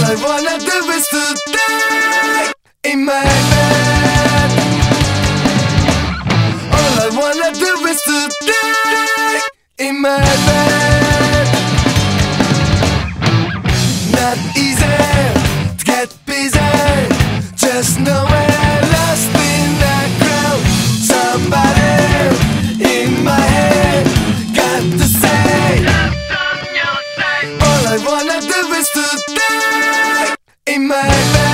I wanna do is to die in my bed. All I wanna do is to die in my bed. Not easy to get busy, just nowhere lost in the crowd. Somebody in my head got to say, all I wanna do is to die in my bed.